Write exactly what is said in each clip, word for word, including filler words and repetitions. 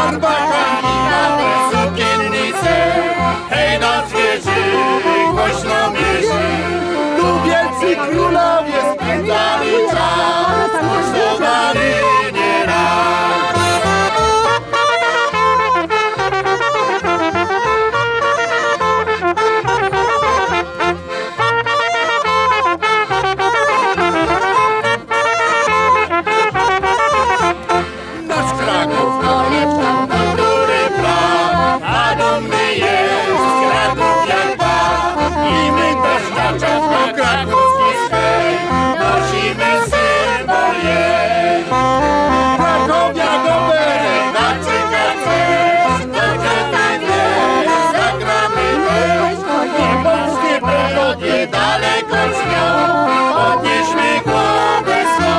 torbaka i nowe sukiennice. Hej, na świeży, głośno mierzy. Tu wielcy królowie spędzali czas, kosztowali nieraz. Nasz Kraków to lepsza kultury plan, a dumny jest Kraków jak pan. I my też na czas na krakowski swej nosimy symbol jej. Krakowia goberek na czekance, dobrze tak jest, zagramy też. I polskie melodie daleko śnią, podnieśmy głowę swą.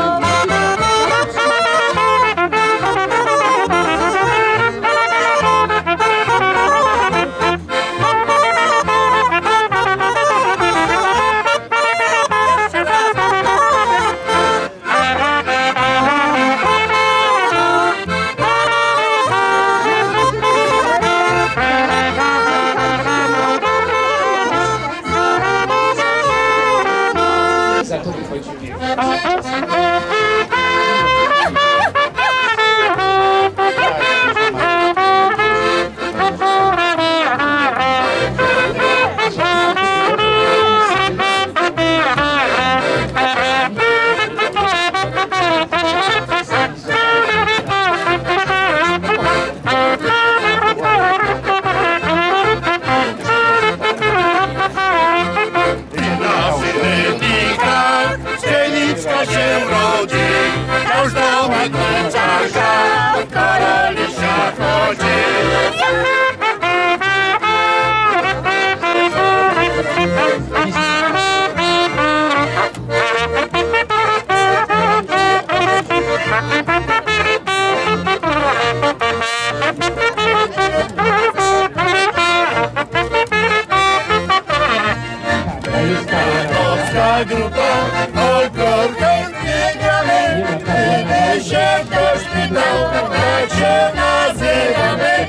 Grupa, folklor chętnie gramy. Gdyby się ktoś pytał, jak się nazywamy.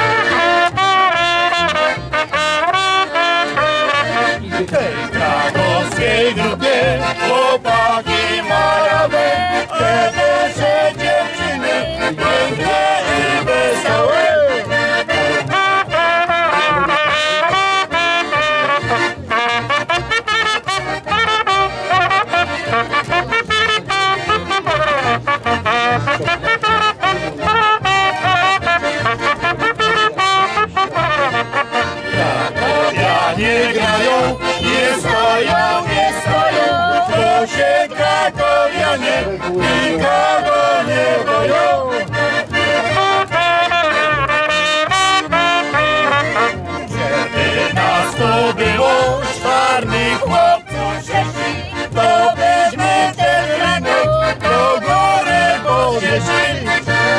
W tej krakowskiej grupie chłopaki majowe, nasze dziewczyny piękne i wesołe. Nie grają, nie stoją, nie stoją, to się krakowianie nikogo nie boją. Żeby nas to było, czarnych chłopców sześci, to byśmy ten rynek do góry podnieśli.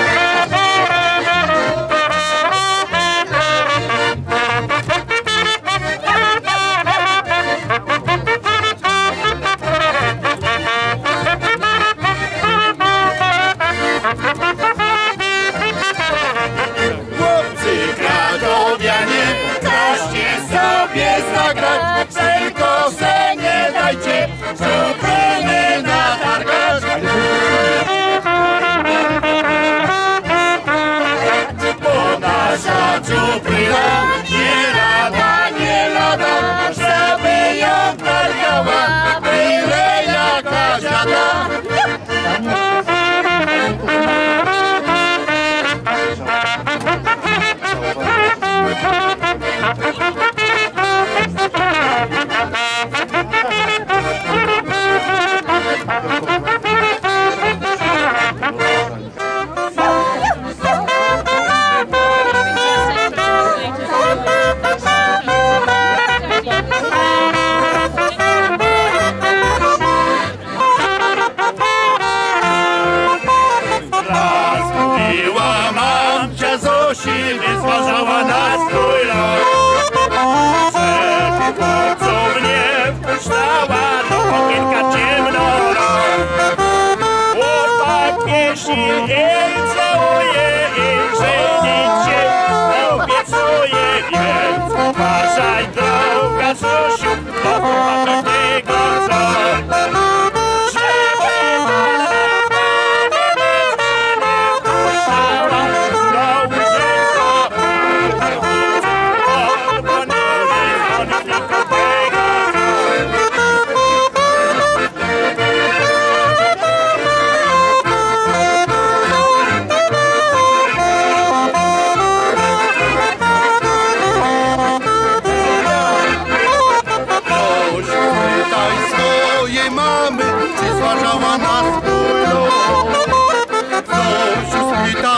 Zagrać, tylko se nie dajcie czupryny natargać. Bo nasza czupryna nie lada, nie lada, żeby ją targała, byle jaka dziada. Zważała na swój los. Przed chłopców nie wpuszczała do okienka ciemno rok. Chłopak pieśni i całuje i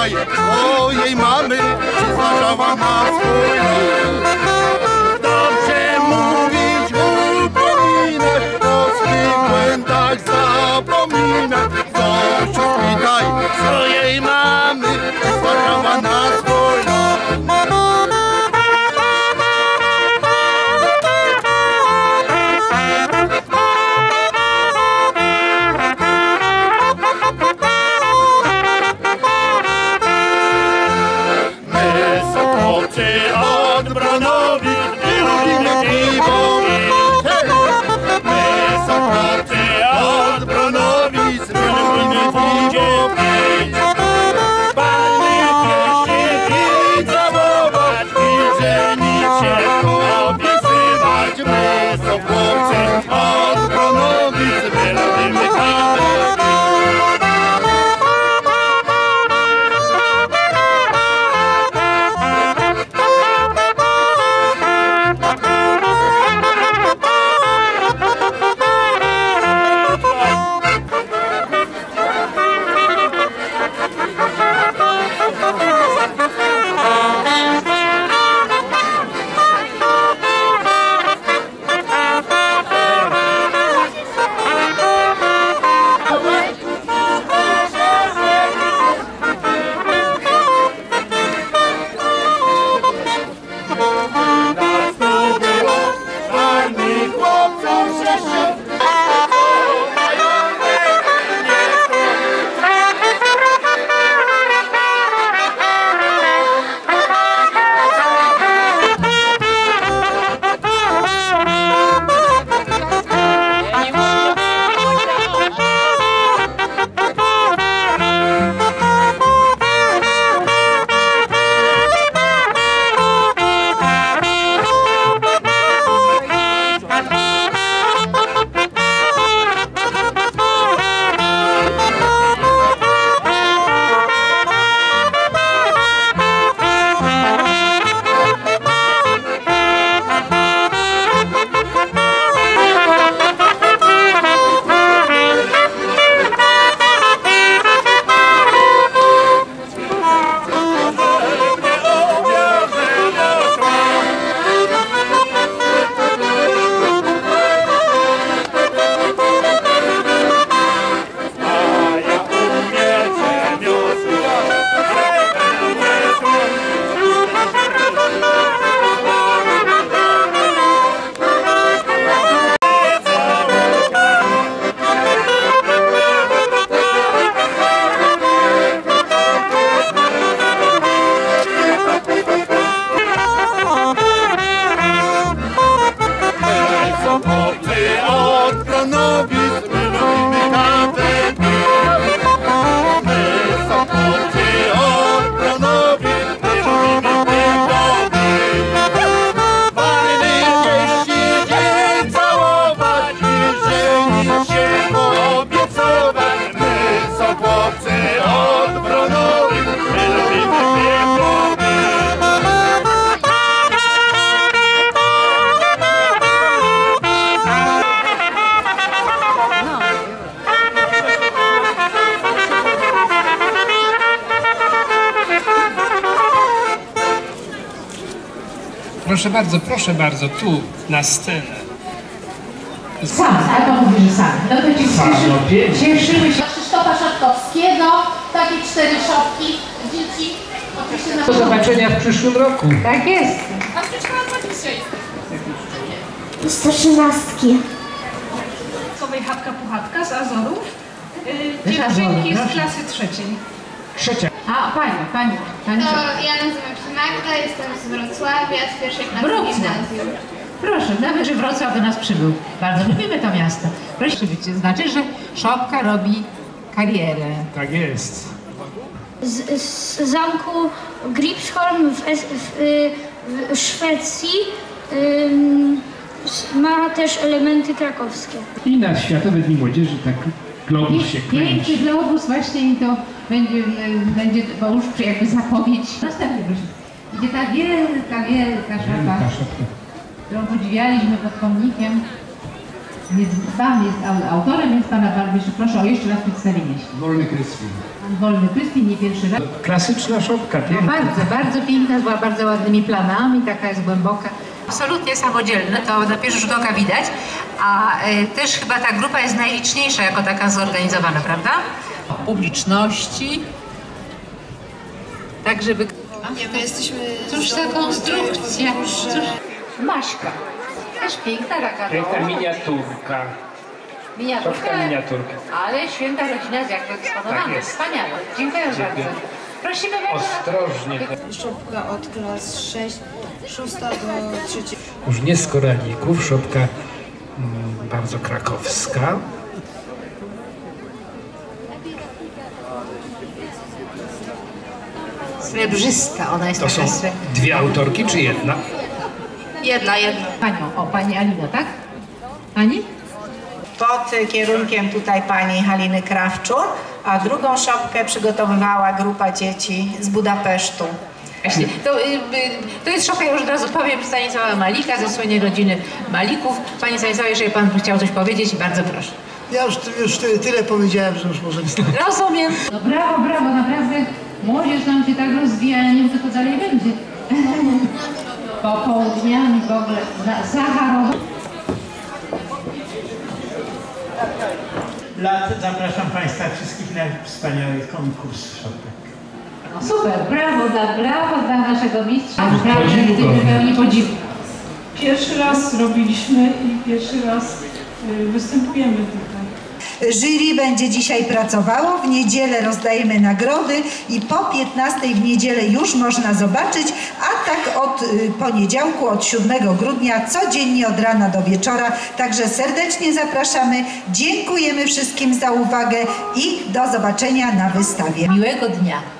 spytaj swojej mamy, czy zważała na swój los. Dobrze mówić, upominać, o swych błędach zapominać. Zosiu, spytaj swojej mamy, czy zważała na swój los. Od Bronowic my lubimy piwo pić. My Sokoty od Bronowic my lubimy piwo pić. Palnych pieśni i całować i żenić się, obiecywać. My Sokoty od Bronowic my lubimy piwo pić. Proszę bardzo, proszę bardzo, tu, na scenę. Sam, ale to mówi, że sam. No to cieszymy, cieszymy się. Krzysztofa Szatkowskiego, takie cztery szopki, dzieci. Do zobaczenia w przyszłym roku. Tak jest. A przecież pan dzisiaj jest. sto trzynastki. Sowej chatka puchatka z Azorów. Yy, dziewczynki z klasy trzeciej. Trzecia. A, pani, pani, pani. To ja nazywam się Magda, jestem z Wrocławia, z pierwszej klasy Wrocław. gimnazjum. Proszę, nawet, że Wrocław do nas przybył. Bardzo lubimy to miasto. Proszę być, znaczy, że szopka robi karierę. Tak jest. Z, z zamku Gripsholm w, w, w Szwecji ym, ma też elementy krakowskie. I na Światowe Dni Młodzieży tak globus się kręci. Piękny globus właśnie i to będzie, będzie bo już jakby zapowiedź. Następnie proszę. Idzie ta wielka, wielka szafa, którą podziwialiśmy pod pomnikiem. Więc Pan jest au- autorem, więc Pana bardzo proszę o jeszcze raz przedstawienie się. Wolny Kryspin. Pan Wolny Kryspin, nie pierwszy raz. Klasyczna szopka, piękna. Bardzo, bardzo piękna, była bardzo ładnymi planami, taka jest głęboka. Absolutnie samodzielne, to na pierwszy rzut oka widać, a y, też chyba ta grupa jest najliczniejsza jako taka zorganizowana, prawda? Publiczności, tak żeby... Nie, my jesteśmy... Cóż za konstrukcja, cóż... Maśka, też piękna taka. Piękna miniaturka. Miniaturka, Szopka miniaturka. ale święta rodzina z jak wyeksponowana. Tak jest. Wspaniale, dziękuję bardzo. Prosimy bardzo. Ostrożnie. Szopka od klas sześć, szósta do trzeciej. Już nie z koralików, szopka mm, bardzo krakowska. Srebrzysta, ona jest To taka są srebrzysta. dwie autorki czy jedna? Jedna, jedna. Panią, o, pani Alina, tak? Pani? Pod kierunkiem tutaj pani Haliny Krawczur, a drugą szopkę przygotowywała grupa dzieci z Budapesztu. Właśnie, to, y, y, to jest szopka, już od razu powiem, Stanisława Malika, ze słynnej rodziny Malików. Panie Stanisławie, jeżeli Pan by chciał coś powiedzieć, bardzo proszę. Ja już, już ty- tyle powiedziałem, że już możemy stać. Rozumiem. No brawo, brawo, naprawdę młodzież nam się tak rozwija, ja nie wiem, co to dalej będzie. Popołudniami w ogóle, za- Zacharowa. Lat zapraszam Państwa wszystkich na wspaniały konkurs szopek. No super, brawo dla, brawo dla naszego mistrza. Naprawdę jesteśmy pełni podziwu. Pierwszy raz robiliśmy i pierwszy raz y, występujemy tutaj. Jury będzie dzisiaj pracowało, w niedzielę rozdajemy nagrody i po piętnastej w niedzielę już można zobaczyć, a tak od y, poniedziałku, od siódmego grudnia, codziennie od rana do wieczora. Także serdecznie zapraszamy, dziękujemy wszystkim za uwagę i do zobaczenia na wystawie. Miłego dnia.